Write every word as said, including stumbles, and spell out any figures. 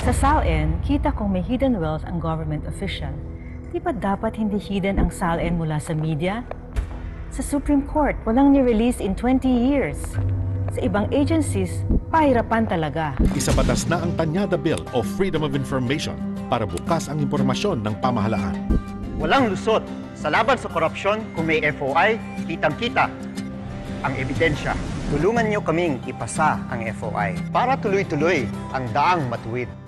Sa SALN, kita kung may hidden wealth ang government official. Di ba dapat hindi hidden ang SALN mula sa media? Sa Supreme Court, walang ni-release in twenty years. Sa ibang agencies, pahirapan talaga. Isabatas na ang Tanyada Bill o Freedom of Information para bukas ang impormasyon ng pamahalaan. Walang lusot sa laban sa korupsyon kung may F O I, kitang-kita ang ebidensya. Tulungan niyo kaming ipasa ang F O I para tuloy-tuloy ang daang matuwid.